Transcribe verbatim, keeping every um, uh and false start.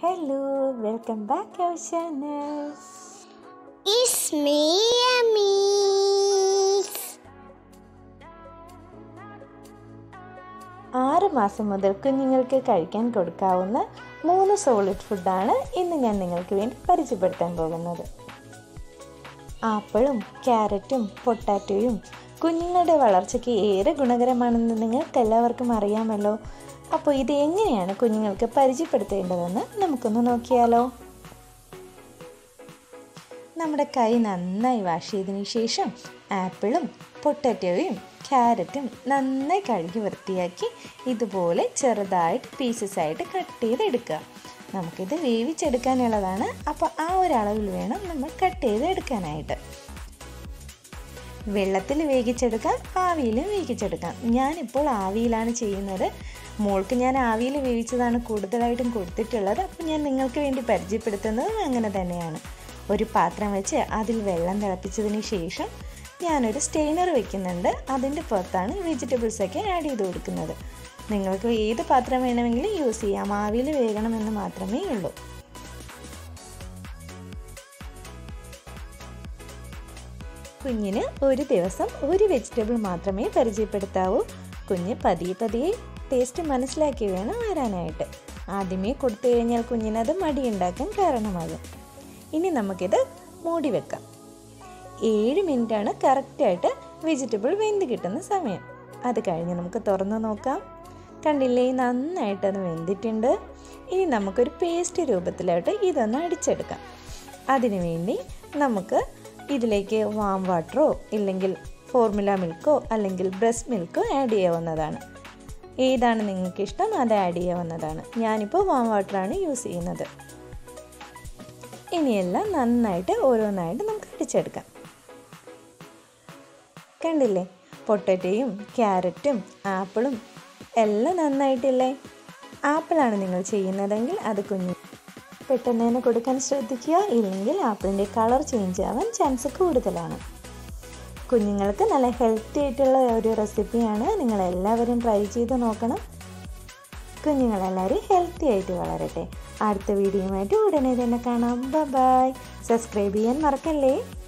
Hello, welcome back to our channel. It's me, yemiz. ആറ് മാസം മുതൽ കുഞ്ഞുങ്ങൾക്ക് കഴിക്കാൻ കൊടുക്കാവുന്ന മൂന്ന് സോളിഡ് ഫുഡാണ് ഇന്ന് ഞാൻ നിങ്ങൾക്ക് വേണ്ടി പരിചയപ്പെടുത്താൻ പോകുന്നത്. ആപ്പിളും ക്യാരറ്റും പൊട്ടാറ്റോയും കുഞ്ഞുങ്ങളുടെ വളർച്ചയ്ക്ക് ഏറെ ഗുണകരമാണെന്ന് നിങ്ങൾക്ക് എല്ലാവർക്കും അറിയാമല്ലോ. അപ്പോൾ ഇത് എങ്ങനെയാണ് കുഞ്ഞുങ്ങൾക്ക് പരിചയപ്പെടുത്തേണ്ടതെന്ന് നമുക്കൊന്ന് നോക്കിയാലോ. നമ്മുടെ കൈ നന്നായി വാഷ് ചെയ്തതിന് ശേഷം ആപ്പിളും പൊട്ടാറ്റോയും ക്യാരറ്റും നന്നായി കഴുകി വൃത്തിയാക്കി ഇതുപോലെ ചെറുതായിട്ട് പീസസ് ആയിട്ട് കട്ട് ചെയ്തെടുക്കുക. നമുക്കിത് വേവിച്ചെടുക്കാനുള്ളതാണ്, അപ്പോൾ ആ ഒരളവിൽ വേണം നമ്മൾ കട്ട് ചെയ്ത് എടുക്കാനായിട്ട്. വെള്ളത്തിൽ വേവിച്ചെടുക്കാം, ആവിയിലും വേവിച്ചെടുക്കാം. ഞാനിപ്പോൾ ആവിയിലാണ് ചെയ്യുന്നത്. മോൾക്ക് ഞാൻ ആവിയിൽ വേവിച്ചതാണ് കൂടുതലായിട്ടും കൊടുത്തിട്ടുള്ളത്. അപ്പോൾ ഞാൻ നിങ്ങൾക്ക് വേണ്ടി പരിചയപ്പെടുത്തുന്നതും അങ്ങനെ തന്നെയാണ്. ഒരു പാത്രം വെച്ച് അതിൽ വെള്ളം തിളപ്പിച്ചതിന് ശേഷം ഞാനൊരു സ്റ്റെയിനർ വെക്കുന്നുണ്ട്. അതിൻ്റെ പുറത്താണ് വെജിറ്റബിൾസൊക്കെ ആഡ് ചെയ്ത് കൊടുക്കുന്നത്. നിങ്ങൾക്ക് ഏത് പാത്രം വേണമെങ്കിലും യൂസ് ചെയ്യാം, ആവിയിൽ വേകണമെന്ന് മാത്രമേ ഉള്ളൂ. കുഞ്ഞിന് ഒരു ദിവസം ഒരു വെജിറ്റബിൾ മാത്രമേ പരിചയപ്പെടുത്താവൂ. കുഞ്ഞ് പതിയെ പതിയെ ടേസ്റ്റ് മനസ്സിലാക്കി വേണം വരാനായിട്ട്. ആദ്യമേ കൊടുത്തു കഴിഞ്ഞാൽ കുഞ്ഞിനത് മടിയുണ്ടാക്കാൻ കാരണമാകും. ഇനി നമുക്കിത് മൂടി വെക്കാം. ഏഴ് മിനിറ്റാണ് കറക്റ്റായിട്ട് വെജിറ്റബിൾ വെന്ത് കിട്ടുന്ന സമയം. അത് കഴിഞ്ഞ് നമുക്ക് തുറന്ന് നോക്കാം. കണ്ടില്ലേ, നന്നായിട്ടത് വെന്തിട്ടുണ്ട്. ഇനി നമുക്കൊരു പേസ്റ്റ് രൂപത്തിലായിട്ട് ഇതൊന്ന് അടിച്ചെടുക്കാം. അതിനു വേണ്ടി നമുക്ക് ഇതിലേക്ക് വാം വാട്ടറോ ഇല്ലെങ്കിൽ ഫോർമുല മിൽക്കോ അല്ലെങ്കിൽ ബ്രസ്റ്റ് മിൽക്കോ ആഡ് ചെയ്യാവുന്നതാണ്. ഏതാണ് നിങ്ങൾക്ക് ഇഷ്ടം അത് ആഡ് ചെയ്യാവുന്നതാണ്. ഞാനിപ്പോൾ വാം വാട്ടറാണ് യൂസ് ചെയ്യുന്നത്. ഇനിയെല്ലാം നന്നായിട്ട് ഓരോന്നായിട്ട് നമുക്ക് അടിച്ചെടുക്കാം. കണ്ടില്ലേ, പൊട്ടാറ്റോയും ക്യാരറ്റും ആപ്പിളും എല്ലാം നന്നായിട്ടില്ലേ. ആപ്പിളാണ് നിങ്ങൾ ചെയ്യുന്നതെങ്കിൽ അത് കുഞ്ഞ് പെട്ടെന്ന് തന്നെ കൊടുക്കാൻ ശ്രദ്ധിക്കുക, ഇല്ലെങ്കിൽ ആപ്പിളിൻ്റെ കളർ ചേഞ്ച് ആവാൻ ചാൻസ് കൂടുതലാണ്. കുഞ്ഞുങ്ങൾക്ക് നല്ല ഹെൽത്തി ആയിട്ടുള്ള ഒരു റെസിപ്പിയാണ്. നിങ്ങളെല്ലാവരും ട്രൈ ചെയ്ത് നോക്കണം. കുഞ്ഞുങ്ങളെല്ലാവരും ഹെൽത്തി ആയിട്ട് വളരട്ടെ. അടുത്ത വീഡിയോയുമായിട്ട് ഉടനെ തന്നെ കാണാം. ബൈ. സബ്സ്ക്രൈബ് ചെയ്യാൻ മറക്കല്ലേ.